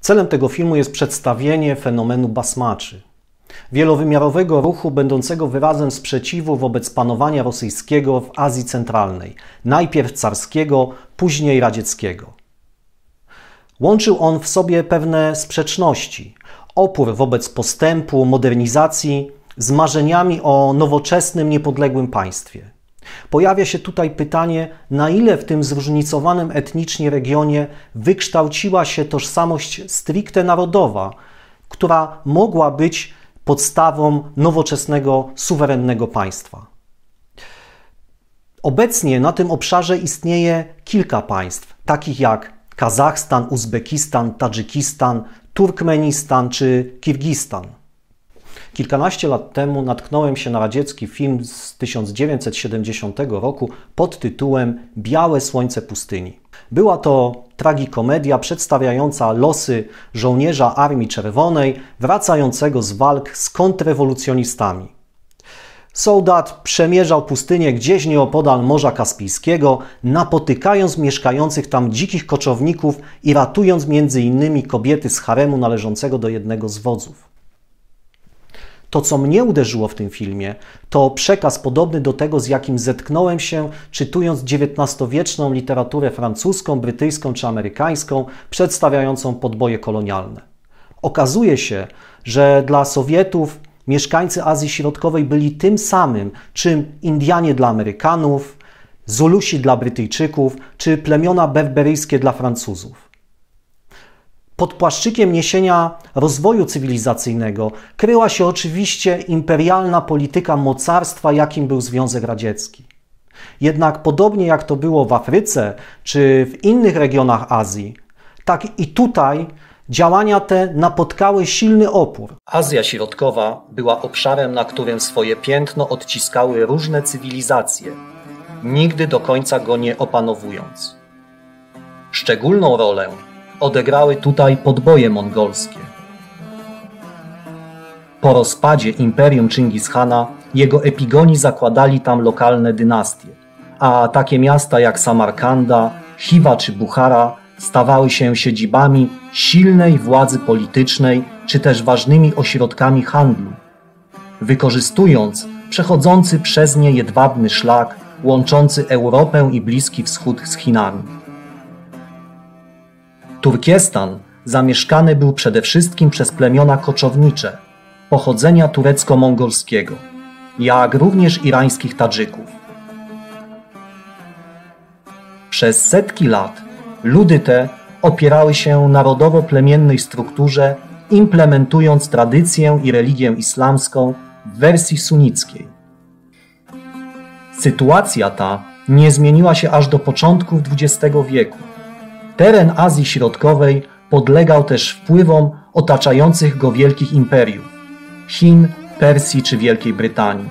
Celem tego filmu jest przedstawienie fenomenu basmaczy, wielowymiarowego ruchu będącego wyrazem sprzeciwu wobec panowania rosyjskiego w Azji Centralnej, najpierw carskiego, później radzieckiego. Łączył on w sobie pewne sprzeczności, opór wobec postępu, modernizacji z marzeniami o nowoczesnym, niepodległym państwie. Pojawia się tutaj pytanie, na ile w tym zróżnicowanym etnicznie regionie wykształciła się tożsamość stricte narodowa, która mogła być podstawą nowoczesnego, suwerennego państwa. Obecnie na tym obszarze istnieje kilka państw, takich jak Kazachstan, Uzbekistan, Tadżykistan, Turkmenistan czy Kirgistan. Kilkanaście lat temu natknąłem się na radziecki film z 1970 roku pod tytułem Białe słońce pustyni. Była to tragikomedia przedstawiająca losy żołnierza Armii Czerwonej wracającego z walk z kontrrewolucjonistami. Soldat przemierzał pustynię gdzieś nieopodal Morza Kaspijskiego, napotykając mieszkających tam dzikich koczowników i ratując m.in. kobiety z haremu należącego do jednego z wodzów. To, co mnie uderzyło w tym filmie, to przekaz podobny do tego, z jakim zetknąłem się, czytując XIX-wieczną literaturę francuską, brytyjską czy amerykańską, przedstawiającą podboje kolonialne. Okazuje się, że dla Sowietów mieszkańcy Azji Środkowej byli tym samym, czym Indianie dla Amerykanów, Zulusi dla Brytyjczyków, czy plemiona berberyjskie dla Francuzów. Pod płaszczykiem niesienia rozwoju cywilizacyjnego kryła się oczywiście imperialna polityka mocarstwa, jakim był Związek Radziecki. Jednak podobnie jak to było w Afryce czy w innych regionach Azji, tak i tutaj działania te napotkały silny opór. Azja Środkowa była obszarem, na którym swoje piętno odciskały różne cywilizacje, nigdy do końca go nie opanowując. Szczególną rolę odegrały tutaj podboje mongolskie. Po rozpadzie Imperium Czingis-Hana jego epigoni zakładali tam lokalne dynastie, a takie miasta jak Samarkanda, Chiwa czy Buchara stawały się siedzibami silnej władzy politycznej czy też ważnymi ośrodkami handlu, wykorzystując przechodzący przez nie jedwabny szlak łączący Europę i Bliski Wschód z Chinami. Turkestan zamieszkany był przede wszystkim przez plemiona koczownicze pochodzenia turecko-mongolskiego, jak również irańskich Tadżyków. Przez setki lat ludy te opierały się narodowo-plemiennej strukturze, implementując tradycję i religię islamską w wersji sunnickiej. Sytuacja ta nie zmieniła się aż do początków XX wieku. Teren Azji Środkowej podlegał też wpływom otaczających go wielkich imperiów – Chin, Persji czy Wielkiej Brytanii.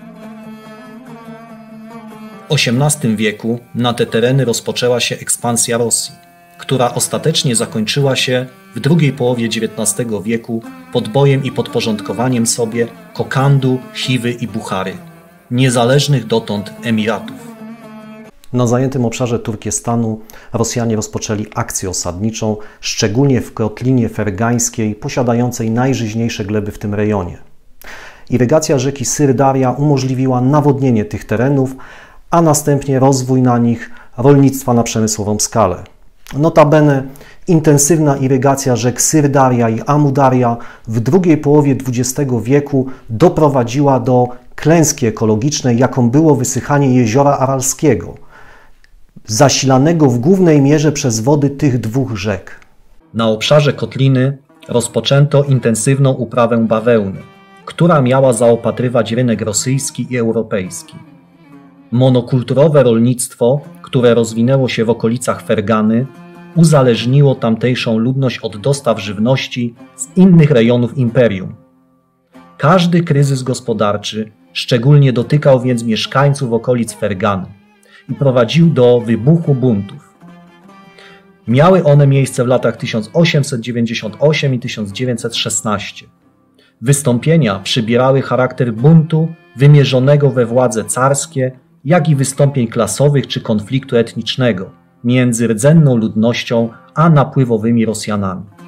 W XVIII wieku na te tereny rozpoczęła się ekspansja Rosji, która ostatecznie zakończyła się w drugiej połowie XIX wieku podbojem i podporządkowaniem sobie Kokandu, Chiwy i Buchary, niezależnych dotąd emiratów. Na zajętym obszarze Turkestanu Rosjanie rozpoczęli akcję osadniczą, szczególnie w kotlinie fergańskiej, posiadającej najżyźniejsze gleby w tym rejonie. Irygacja rzeki Syrdaria umożliwiła nawodnienie tych terenów, a następnie rozwój na nich rolnictwa na przemysłową skalę. Notabene intensywna irygacja rzek Syrdaria i Amudaria w drugiej połowie XX wieku doprowadziła do klęski ekologicznej, jaką było wysychanie jeziora Aralskiego, zasilanego w głównej mierze przez wody tych dwóch rzek. Na obszarze kotliny rozpoczęto intensywną uprawę bawełny, która miała zaopatrywać rynek rosyjski i europejski. Monokulturowe rolnictwo, które rozwinęło się w okolicach Fergany, uzależniło tamtejszą ludność od dostaw żywności z innych rejonów imperium. Każdy kryzys gospodarczy szczególnie dotykał więc mieszkańców okolic Fergany i prowadził do wybuchu buntów. Miały one miejsce w latach 1898 i 1916. Wystąpienia przybierały charakter buntu wymierzonego we władze carskie, jak i wystąpień klasowych czy konfliktu etnicznego między rdzenną ludnością a napływowymi Rosjanami.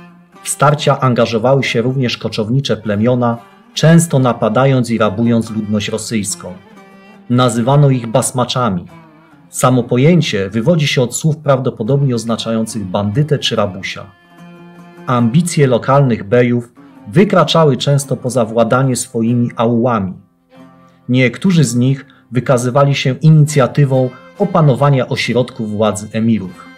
W starcia angażowały się również koczownicze plemiona, często napadając i rabując ludność rosyjską. Nazywano ich basmaczami. Samo pojęcie wywodzi się od słów prawdopodobnie oznaczających bandytę czy rabusia. Ambicje lokalnych bejów wykraczały często poza władanie swoimi aulami. Niektórzy z nich wykazywali się inicjatywą opanowania ośrodków władzy emirów.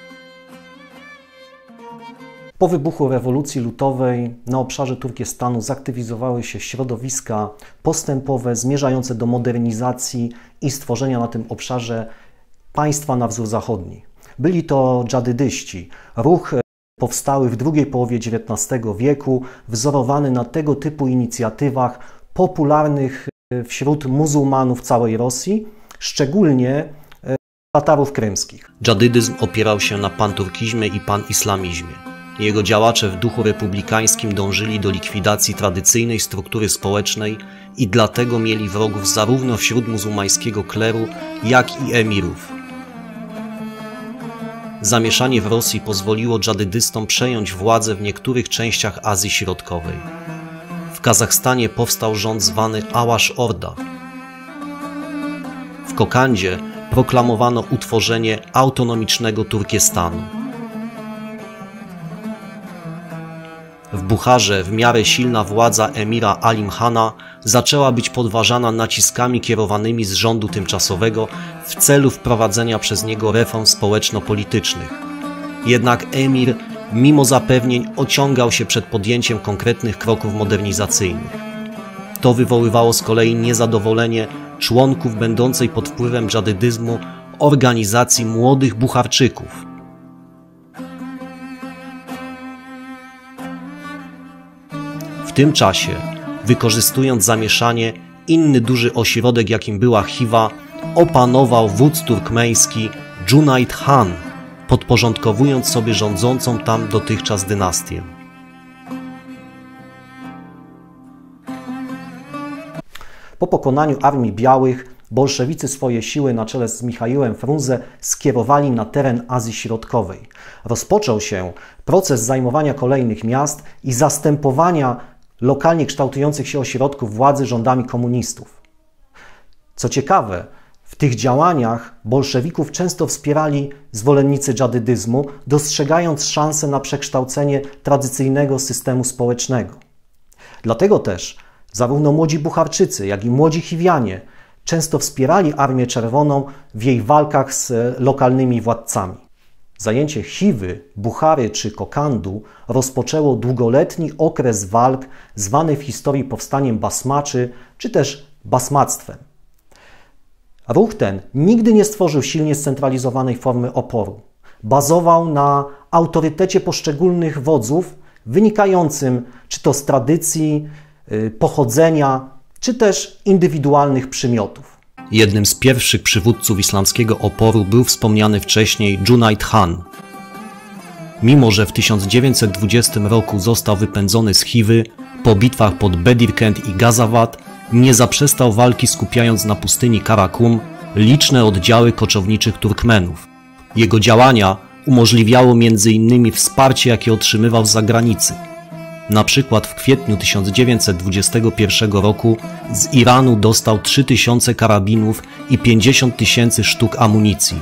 Po wybuchu rewolucji lutowej na obszarze Turkestanu zaktywizowały się środowiska postępowe zmierzające do modernizacji i stworzenia na tym obszarze państwa na wzór zachodni. Byli to dżadydyści, ruch powstały w drugiej połowie XIX wieku, wzorowany na tego typu inicjatywach popularnych wśród muzułmanów całej Rosji, szczególnie Tatarów krymskich. Dżadydyzm opierał się na panturkizmie i panislamizmie. Jego działacze w duchu republikańskim dążyli do likwidacji tradycyjnej struktury społecznej i dlatego mieli wrogów zarówno wśród muzułmańskiego kleru, jak i emirów. Zamieszanie w Rosji pozwoliło dżadydystom przejąć władzę w niektórych częściach Azji Środkowej. W Kazachstanie powstał rząd zwany Ałasz Orda. W Kokandzie proklamowano utworzenie autonomicznego Turkestanu. W Bucharze w miarę silna władza emira Alim Hana zaczęła być podważana naciskami kierowanymi z rządu tymczasowego w celu wprowadzenia przez niego reform społeczno-politycznych. Jednak emir, mimo zapewnień, ociągał się przed podjęciem konkretnych kroków modernizacyjnych. To wywoływało z kolei niezadowolenie członków będącej pod wpływem dżadydyzmu organizacji młodych Bucharczyków. W tym czasie, wykorzystując zamieszanie, inny duży ośrodek, jakim była Chiwa, opanował wódz turkmeński Cunayt Han, podporządkowując sobie rządzącą tam dotychczas dynastię. Po pokonaniu Armii Białych bolszewicy swoje siły na czele z Michaiłem Frunze skierowali na teren Azji Środkowej. Rozpoczął się proces zajmowania kolejnych miast i zastępowania lokalnie kształtujących się ośrodków władzy rządami komunistów. Co ciekawe, w tych działaniach bolszewików często wspierali zwolennicy dżadydyzmu, dostrzegając szansę na przekształcenie tradycyjnego systemu społecznego. Dlatego też zarówno młodzi Bucharczycy, jak i młodzi Chiwianie często wspierali Armię Czerwoną w jej walkach z lokalnymi władcami. Zajęcie Chiwy, Buchary czy Kokandu rozpoczęło długoletni okres walk zwany w historii powstaniem basmaczy czy też basmactwem. Ruch ten nigdy nie stworzył silnie scentralizowanej formy oporu. Bazował na autorytecie poszczególnych wodzów wynikającym czy to z tradycji, pochodzenia, czy też indywidualnych przymiotów. Jednym z pierwszych przywódców islamskiego oporu był wspomniany wcześniej Cunayt Han. Mimo że w 1920 roku został wypędzony z Chiwy, po bitwach pod Bedirkent i Gazawat nie zaprzestał walki, skupiając na pustyni Karakum liczne oddziały koczowniczych Turkmenów. Jego działania umożliwiało m.in. wsparcie, jakie otrzymywał z zagranicy. Na przykład w kwietniu 1921 roku z Iranu dostał 3000 karabinów i 50 000 sztuk amunicji.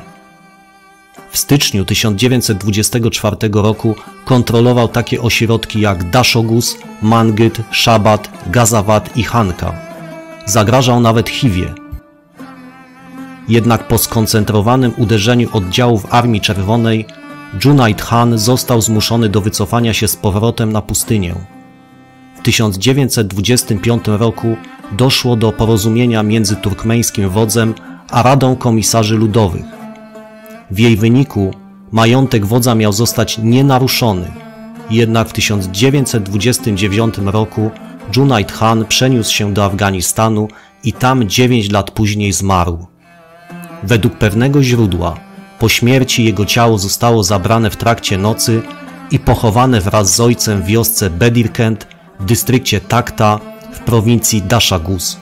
W styczniu 1924 roku kontrolował takie ośrodki jak Daszogus, Mangyt, Szabat, Gazawat i Hanka. Zagrażał nawet Chiwie. Jednak po skoncentrowanym uderzeniu oddziałów Armii Czerwonej Cunayt Han został zmuszony do wycofania się z powrotem na pustynię. W 1925 roku doszło do porozumienia między turkmeńskim wodzem a Radą Komisarzy Ludowych. W jej wyniku majątek wodza miał zostać nienaruszony, jednak w 1929 roku Cunayt Han przeniósł się do Afganistanu i tam 9 lat później zmarł. Według pewnego źródła po śmierci jego ciało zostało zabrane w trakcie nocy i pochowane wraz z ojcem w wiosce Bedirkent w dystrykcie Takta w prowincji Daszagus.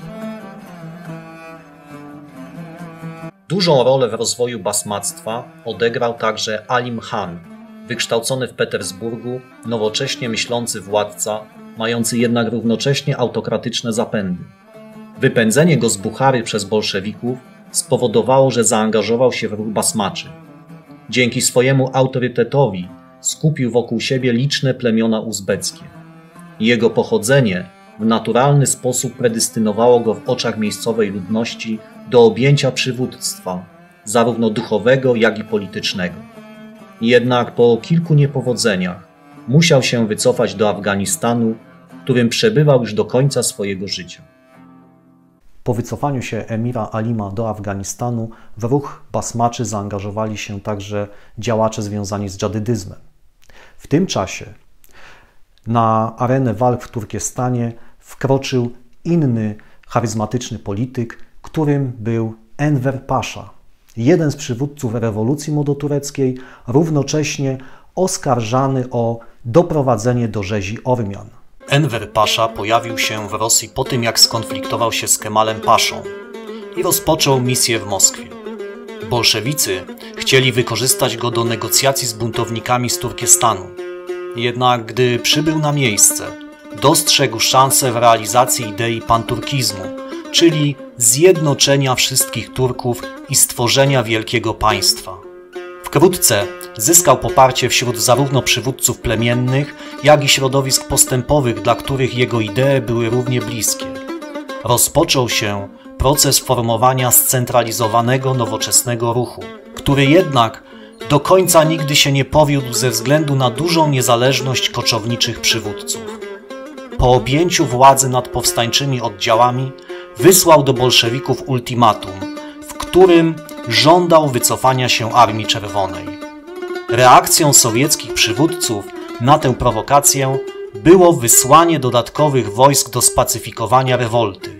Dużą rolę w rozwoju basmactwa odegrał także Alim Han. Wykształcony w Petersburgu, nowocześnie myślący władca, mający jednak równocześnie autokratyczne zapędy. Wypędzenie go z Buchary przez bolszewików spowodowało, że zaangażował się w ruch basmaczy. Dzięki swojemu autorytetowi skupił wokół siebie liczne plemiona uzbeckie. Jego pochodzenie w naturalny sposób predestynowało go w oczach miejscowej ludności do objęcia przywództwa, zarówno duchowego, jak i politycznego. Jednak po kilku niepowodzeniach musiał się wycofać do Afganistanu, w którym przebywał już do końca swojego życia. Po wycofaniu się emira Alima do Afganistanu w ruch basmaczy zaangażowali się także działacze związani z dżadydyzmem. W tym czasie na arenę walk w Turkestanie wkroczył inny charyzmatyczny polityk, którym był Enver Pasza, jeden z przywódców rewolucji młodotureckiej, równocześnie oskarżany o doprowadzenie do rzezi Ormian. Enver Pasza pojawił się w Rosji po tym, jak skonfliktował się z Kemalem Paszą i rozpoczął misję w Moskwie. Bolszewicy chcieli wykorzystać go do negocjacji z buntownikami z Turkestanu. Jednak gdy przybył na miejsce, dostrzegł szansę w realizacji idei panturkizmu, czyli zjednoczenia wszystkich Turków i stworzenia wielkiego państwa. Wkrótce zyskał poparcie wśród zarówno przywódców plemiennych, jak i środowisk postępowych, dla których jego idee były równie bliskie. Rozpoczął się proces formowania scentralizowanego, nowoczesnego ruchu, który jednak do końca nigdy się nie powiódł ze względu na dużą niezależność koczowniczych przywódców. Po objęciu władzy nad powstańczymi oddziałami wysłał do bolszewików ultimatum, w którym żądał wycofania się Armii Czerwonej. Reakcją sowieckich przywódców na tę prowokację było wysłanie dodatkowych wojsk do spacyfikowania rewolty.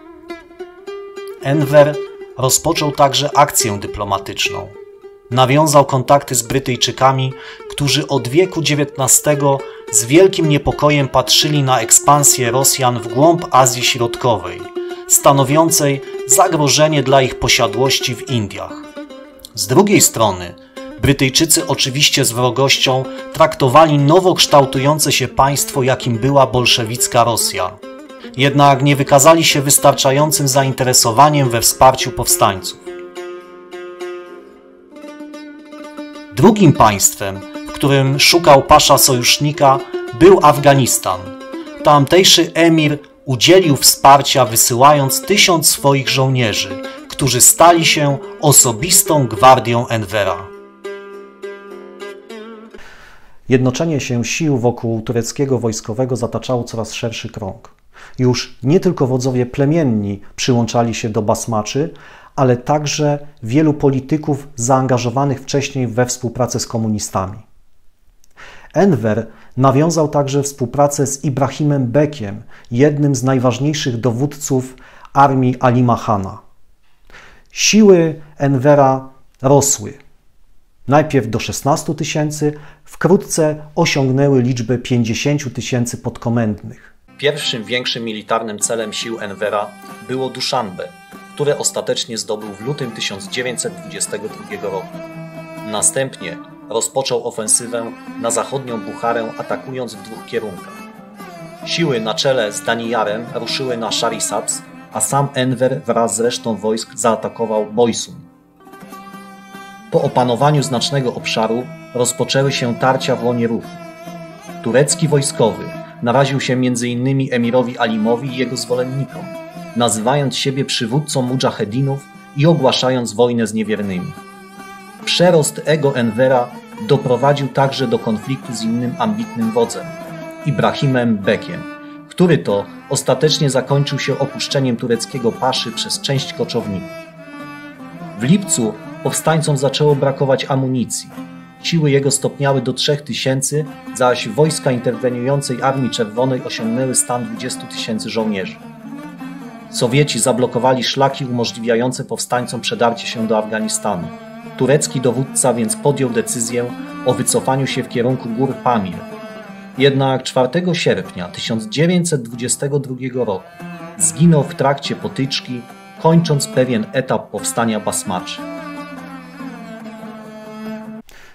Enver rozpoczął także akcję dyplomatyczną. Nawiązał kontakty z Brytyjczykami, którzy od wieku XIX z wielkim niepokojem patrzyli na ekspansję Rosjan w głąb Azji Środkowej, stanowiącej zagrożenie dla ich posiadłości w Indiach. Z drugiej strony, Brytyjczycy oczywiście z wrogością traktowali nowo kształtujące się państwo, jakim była bolszewicka Rosja. Jednak nie wykazali się wystarczającym zainteresowaniem we wsparciu powstańców. Drugim państwem, w którym szukał Pasza sojusznika, był Afganistan. Tamtejszy emir udzielił wsparcia, wysyłając 1000 swoich żołnierzy, którzy stali się osobistą gwardią Envera. Jednoczenie się sił wokół tureckiego wojskowego zataczało coraz szerszy krąg. Już nie tylko wodzowie plemienni przyłączali się do basmaczy, ale także wielu polityków zaangażowanych wcześniej we współpracę z komunistami. Enver nawiązał także współpracę z Ibrahimem Bekiem, jednym z najważniejszych dowódców armii Alima Hana. Siły Envera rosły. Najpierw do 16 000, wkrótce osiągnęły liczbę 50 000 podkomendnych. Pierwszym większym militarnym celem sił Envera było Duszanbe, które ostatecznie zdobył w lutym 1922 roku. Następnie rozpoczął ofensywę na zachodnią Bucharę, atakując w 2 kierunkach. Siły na czele z Danijarem ruszyły na Szarisaps, a sam Enver wraz z resztą wojsk zaatakował Bojsun. Po opanowaniu znacznego obszaru rozpoczęły się tarcia w łonie ruchu. Turecki wojskowy naraził się m.in. emirowi Alimowi i jego zwolennikom, nazywając siebie przywódcą mudżahedinów i ogłaszając wojnę z niewiernymi. Przerost ego Envera doprowadził także do konfliktu z innym ambitnym wodzem, Ibrahimem Bekiem, który to ostatecznie zakończył się opuszczeniem tureckiego paszy przez część koczowników. W lipcu powstańcom zaczęło brakować amunicji. Siły jego stopniały do 3000, zaś wojska interweniującej Armii Czerwonej osiągnęły stan 20 000 żołnierzy. Sowieci zablokowali szlaki umożliwiające powstańcom przedarcie się do Afganistanu. Turecki dowódca więc podjął decyzję o wycofaniu się w kierunku gór Pamir. Jednak 4 sierpnia 1922 roku zginął w trakcie potyczki, kończąc pewien etap powstania basmaczy.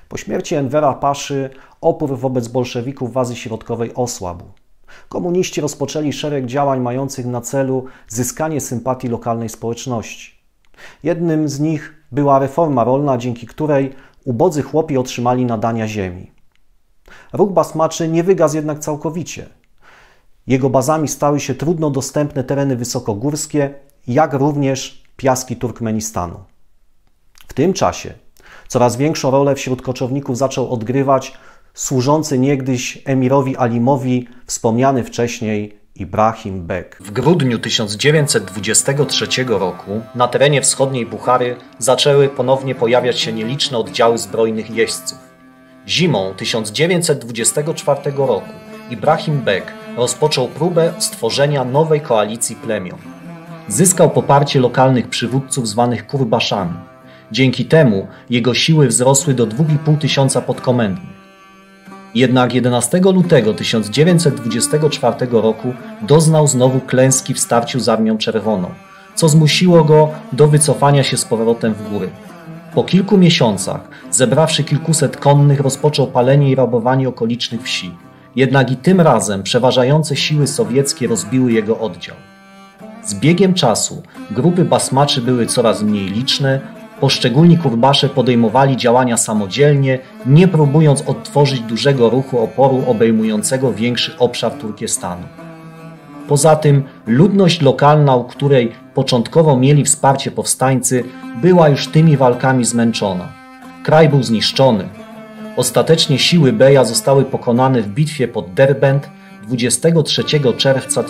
Po śmierci Envera Paszy opór wobec bolszewików w Azji Środkowej osłabł. Komuniści rozpoczęli szereg działań mających na celu zyskanie sympatii lokalnej społeczności. Jednym z nich była reforma rolna, dzięki której ubodzy chłopi otrzymali nadania ziemi. Ruch basmaczy nie wygasł jednak całkowicie. Jego bazami stały się trudno dostępne tereny wysokogórskie, jak również piaski Turkmenistanu. W tym czasie coraz większą rolę wśród koczowników zaczął odgrywać służący niegdyś emirowi Alimowi wspomniany wcześniej Ibrahim Beg. W grudniu 1923 roku na terenie wschodniej Buchary zaczęły ponownie pojawiać się nieliczne oddziały zbrojnych jeźdźców. Zimą 1924 roku Ibrahim Beg rozpoczął próbę stworzenia nowej koalicji plemion. Zyskał poparcie lokalnych przywódców zwanych kurbaszami. Dzięki temu jego siły wzrosły do 2500 podkomendnych. Jednak 11 lutego 1924 roku doznał znowu klęski w starciu z Armią Czerwoną, co zmusiło go do wycofania się z powrotem w góry. Po kilku miesiącach, zebrawszy kilkuset konnych, rozpoczął palenie i rabowanie okolicznych wsi. Jednak i tym razem przeważające siły sowieckie rozbiły jego oddział. Z biegiem czasu grupy basmaczy były coraz mniej liczne, poszczególni kurbasze podejmowali działania samodzielnie, nie próbując odtworzyć dużego ruchu oporu obejmującego większy obszar Turkestanu. Poza tym ludność lokalna, u której początkowo mieli wsparcie powstańcy, była już tymi walkami zmęczona. Kraj był zniszczony. Ostatecznie siły Beja zostały pokonane w bitwie pod Derbent 23 czerwca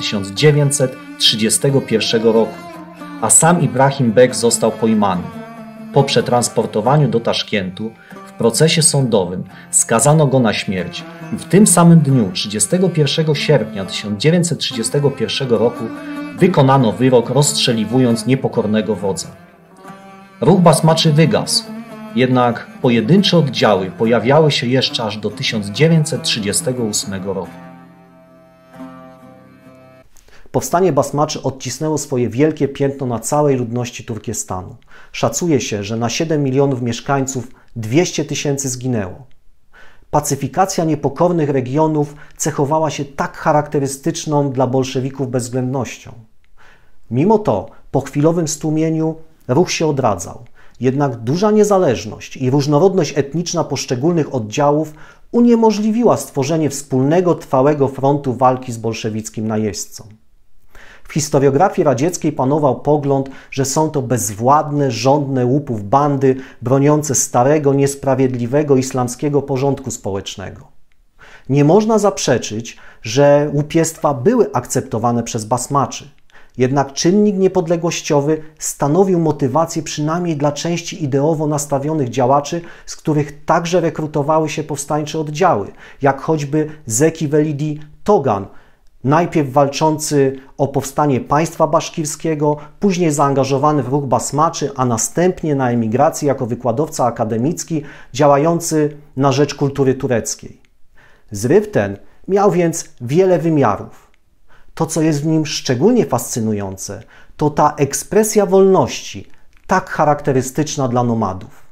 1931 roku, a sam Ibrahim Beg został pojmany. Po przetransportowaniu do Taszkentu w procesie sądowym skazano go na śmierć i w tym samym dniu, 31 sierpnia 1931 roku, wykonano wyrok, rozstrzeliwując niepokornego wodza. Ruch basmaczy wygasł, jednak pojedyncze oddziały pojawiały się jeszcze aż do 1938 roku. Powstanie basmaczy odcisnęło swoje wielkie piętno na całej ludności Turkestanu. Szacuje się, że na 7 milionów mieszkańców 200 000 zginęło. Pacyfikacja niepokornych regionów cechowała się tak charakterystyczną dla bolszewików bezwzględnością. Mimo to, po chwilowym stłumieniu ruch się odradzał. Jednak duża niezależność i różnorodność etniczna poszczególnych oddziałów uniemożliwiła stworzenie wspólnego, trwałego frontu walki z bolszewickim najeźdźcą. W historiografii radzieckiej panował pogląd, że są to bezwładne, żądne łupów bandy broniące starego, niesprawiedliwego islamskiego porządku społecznego. Nie można zaprzeczyć, że łupiestwa były akceptowane przez basmaczy. Jednak czynnik niepodległościowy stanowił motywację przynajmniej dla części ideowo nastawionych działaczy, z których także rekrutowały się powstańcze oddziały, jak choćby Zeki Velidi Togan, najpierw walczący o powstanie państwa baszkirskiego, później zaangażowany w ruch basmaczy, a następnie na emigracji jako wykładowca akademicki działający na rzecz kultury tureckiej. Zryw ten miał więc wiele wymiarów. To, co jest w nim szczególnie fascynujące, to ta ekspresja wolności, tak charakterystyczna dla nomadów.